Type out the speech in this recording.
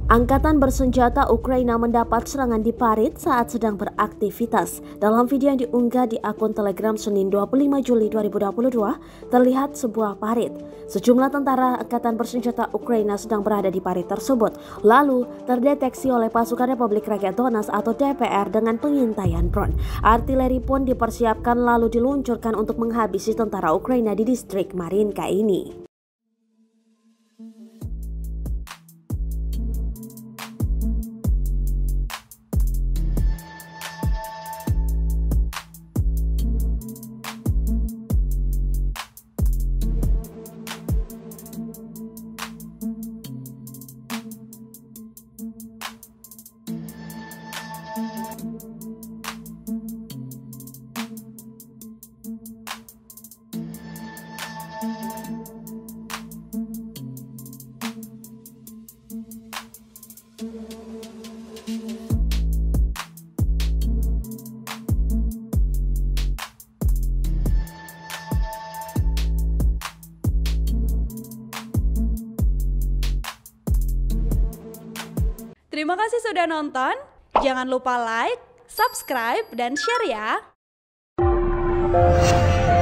Angkatan bersenjata Ukraina mendapat serangan di Parit saat sedang beraktivitas. Dalam video yang diunggah di akun Telegram Senin 25 Juli 2022, terlihat sebuah parit. Sejumlah tentara Angkatan bersenjata Ukraina sedang berada di parit tersebut. Lalu terdeteksi oleh pasukan Republik Rakyat Donetsk atau DPR dengan pengintaian drone. Artileri pun dipersiapkan lalu diluncurkan untuk menghabisi tentara Ukraina di distrik Marinka ini. Terima kasih sudah nonton. Jangan lupa like, subscribe, dan share ya.